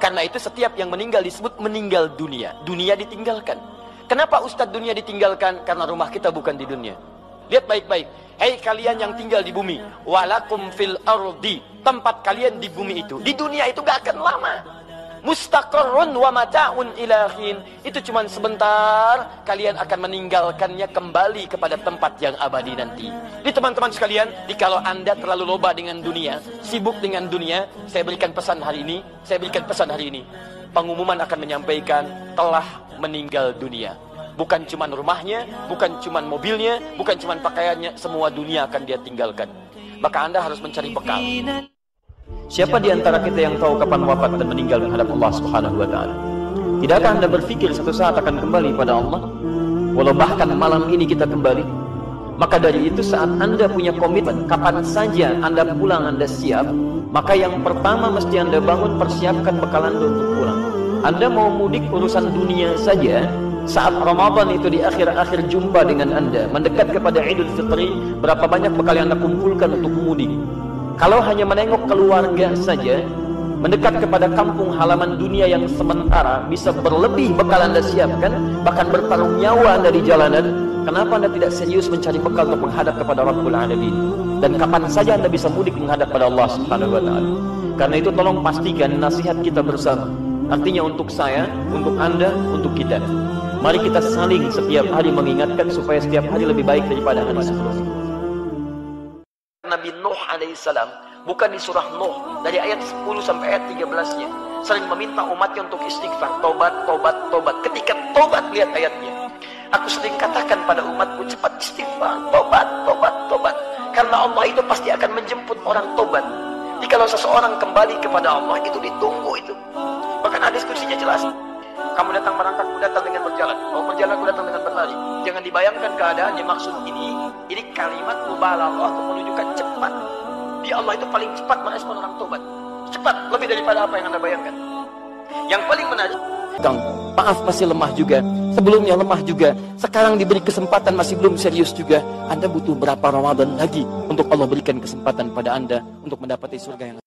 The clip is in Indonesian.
Karena itu setiap yang meninggal disebut meninggal dunia. Dunia ditinggalkan. Kenapa Ustadz dunia ditinggalkan? Karena rumah kita bukan di dunia. Lihat baik-baik. Hei kalian yang tinggal di bumi, walakum fil ardi, tempat kalian di bumi itu, di dunia itu gak akan lama. Mustaqarrun wa mata'un ilahin, itu cuma sebentar, kalian akan meninggalkannya kembali kepada tempat yang abadi nanti. Jadi teman-teman sekalian, kalau Anda terlalu loba dengan dunia, sibuk dengan dunia, saya berikan pesan hari ini, pengumuman akan menyampaikan telah meninggal dunia. Bukan cuma rumahnya, bukan cuma mobilnya, bukan cuma pakaiannya, semua dunia akan dia tinggalkan. Maka Anda harus mencari bekal. Siapa di antara kita yang tahu kapan wafat dan meninggal menghadap Allah Subhanahu wa taala? Tidakkah Anda berpikir satu saat akan kembali pada Allah? Walau bahkan malam ini kita kembali. Maka dari itu saat Anda punya komitmen, kapan saja Anda pulang Anda siap, maka yang pertama mesti Anda bangun, persiapkan bekal Anda untuk pulang. Anda mau mudik urusan dunia saja, saat Ramadan itu di akhir-akhir jumpa dengan Anda, mendekat kepada Idul Fitri, berapa banyak bekal yang Anda kumpulkan untuk mudik? Kalau hanya menengok keluarga saja, mendekat kepada kampung halaman dunia yang sementara, bisa berlebih bekal Anda siapkan, bahkan bertaruh nyawa Anda di jalanan. Kenapa Anda tidak serius mencari bekal untuk menghadap kepada Rabbul Alamin? Dan kapan saja Anda bisa mudik menghadap pada Allah Subhanahu wa taala? Karena itu tolong pastikan nasihat kita bersama. Artinya untuk saya, untuk Anda, untuk kita. Mari kita saling setiap hari mengingatkan supaya setiap hari lebih baik daripada hari sebelumnya. Nabi Nuh alaihissalam, bukan di surah Nuh, dari ayat 10 sampai ayat 13-nya, sering meminta umatnya untuk istighfar, tobat, tobat, tobat. Ketika tobat, lihat ayatnya. Aku sering katakan pada umatku, cepat istighfar, tobat, tobat, tobat. Karena Allah itu pasti akan menjemput orang tobat. Jadi kalau seseorang kembali kepada Allah, itu ditunggu itu. Bahkan hadis kutsinya jelas. Kamu datang merangkak, aku datang dengan berjalan. Kamu berjalan, aku datang dengan berlari. Jangan dibayangkan keadaannya. Maksud ini kalimat mubalaghah untuk menunjukkan cepat. Di Allah itu paling cepat merespon orang tobat. Cepat, lebih daripada apa yang Anda bayangkan. Yang paling menarik, maaf masih lemah juga. Sebelumnya lemah juga. Sekarang diberi kesempatan masih belum serius juga. Anda butuh berapa Ramadan lagi untuk Allah berikan kesempatan pada Anda untuk mendapati surga yang